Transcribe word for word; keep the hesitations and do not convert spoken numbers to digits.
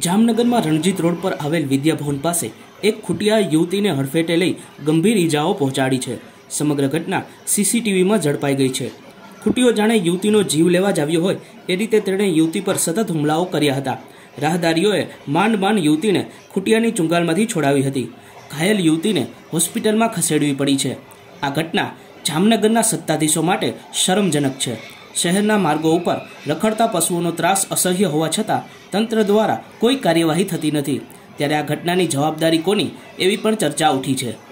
જામનગર में रणजीत रोड पर आवेल विद्याभवन पास एक खुटिया युवती ने हड़फेटे लई गंभीर ईजाओ पहोंचाड़ी है। समग्र घटना सीसीटीवी में झड़पाई गई है। खुटियो जाने युवतीनो जीव लेवा ज आव्यो होय ए रीते तेणे युवती पर सतत हुमलाओ कर्या हता। राहदारीओए मांड मांड युवती ने खुटियानी चुंगालमांथी छोड़ावी हती। घायल युवती ने होस्पिटल में खसेड़वी पड़ी है। आ घटना जामनगरना सत्ताधीशों माटे शरमजनक है। शहरना मार्गों पर रखड़ता पशुओं त्रास असह्य होवा छतां तंत्र द्वारा कोई कार्यवाही थती नथी। त्यारे आ घटनानी जवाबदारी कोनी एवी पण चर्चा उठी है।